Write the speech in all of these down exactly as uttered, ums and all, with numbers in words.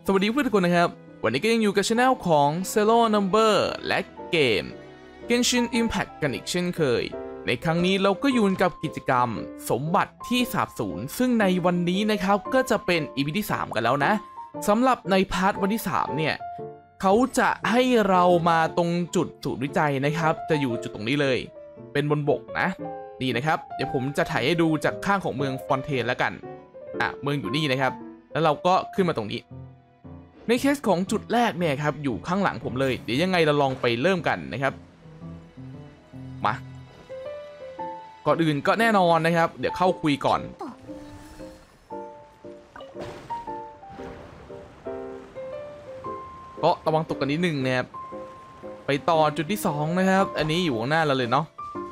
สวัสดีเพื่อนทุกคนนะครับวันนี้ก็ยังอยู่กับช anel ของ Zero Number และเกม Genshin Impact กันอีกเช่นเคยในครั้งนี้เราก็อยู่กับกิจกรรมสมบัติที่สาบสูญซึ่งในวันนี้นะครับก็จะเป็น อี พี ที่สามกันแล้วนะสำหรับในพาร์ทวันที่สามเนี่ยเขาจะให้เรามาตรงจุดศูนย์วิจัยนะครับจะอยู่จุดตรงนี้เลยเป็นบนบกนะนี่นะครับเดี๋ยวผมจะถ่ายให้ดูจากข้างของเมืองฟอนเทนแล้วกันอ่ะเมืองอยู่นี่นะครับแล้วเราก็ขึ้นมาตรงนี้ในเคสของจุดแรกเนี่ยครับอยู่ข้างหลังผมเลยเดี๋ยวยังไงเราลองไปเริ่มกันนะครับมาก่อนอื่นก็แน่นอนนะครับเดี๋ยวเข้าคุยก่อนก็ระวังตกกันนิดนึงนะครับไปต่อจุดที่สองนะครับอันนี้อยู่ข้างหน้าเราเลยเนาะ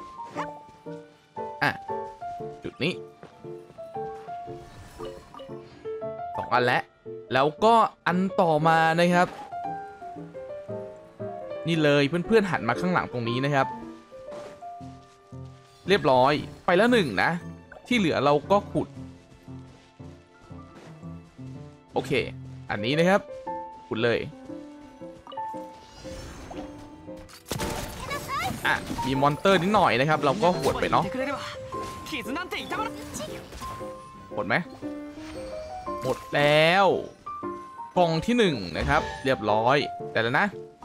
อ่ะจุดนี้สองอันแล้วแล้วก็อันต่อมานะครับนี่เลยเพื่อนๆหันมาข้างหลังตรงนี้นะครับเรียบร้อยไปแล้วหนึ่งนะที่เหลือเราก็ขุดโอเคอันนี้นะครับขุดเลยอ่ะมีมอนเตอร์นิดหน่อยนะครับเราก็หวดไปเนาะหมดไหมหมดแล้วกล่องที่หนึ่งนะครับเรียบร้อยแต่แล้วนะ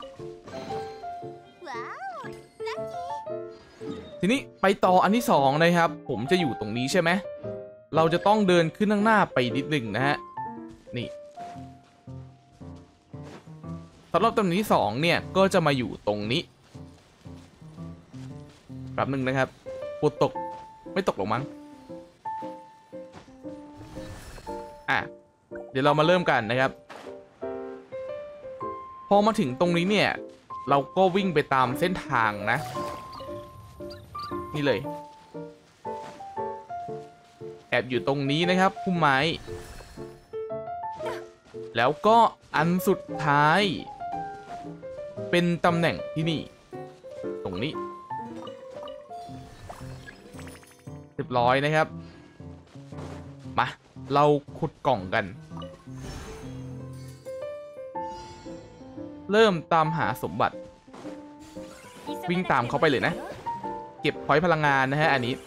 ทีนี้ไปต่ออันที่สองนะครับผมจะอยู่ตรงนี้ใช่ไหมเราจะต้องเดินขึ้นข้างหน้าไปนิดหนึ่งนะฮะนี่สำหรับตำแหน่งที่สองเนี่ยก็จะมาอยู่ตรงนี้แป๊บหนึ่งนะครับปวดตกไม่ตกหรอกมั้งอ่ะเดี๋ยวเรามาเริ่มกันนะครับพอมาถึงตรงนี้เนี่ยเราก็วิ่งไปตามเส้นทางนะนี่เลยแอบอยู่ตรงนี้นะครับพุ่มไม้แล้วก็อันสุดท้ายเป็นตำแหน่งที่นี่ตรงนี้เรียบร้อยนะครับมาเราขุดกล่องกันเริ่มตามหาสมบัติวิ่งตามเขาไปเลยนะเก็บพอยต์พลังงานนะฮะอันนี้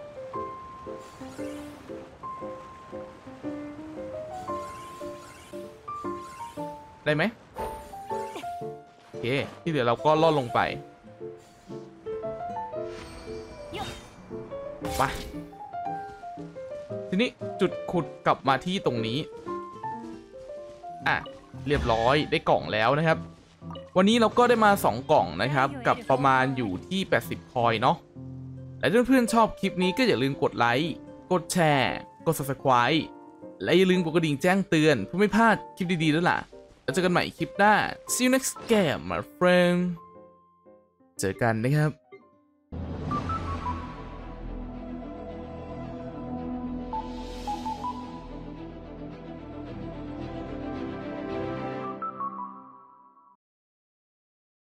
ได้ไหมโอเคที่เหลือเราก็ล่อลงไปไปทีนี้จุดขุดกลับมาที่ตรงนี้อ่ะเรียบร้อยได้กล่องแล้วนะครับวันนี้เราก็ได้มาสองกล่องนะครับกับประมาณอยู่ที่แปดสิบคอยเนาะและถ้าเพื่อนๆชอบคลิปนี้ก็อย่าลืมกดไลค์กดแชร์กด ซับสไครบ์ และอย่าลืมกดกระดิ่งแจ้งเตือนเพื่อไม่พลาดคลิปดีๆแล้วล่ะแล้วเจอกันใหม่คลิปหน้า see you next game my friend เจอกันนะครับ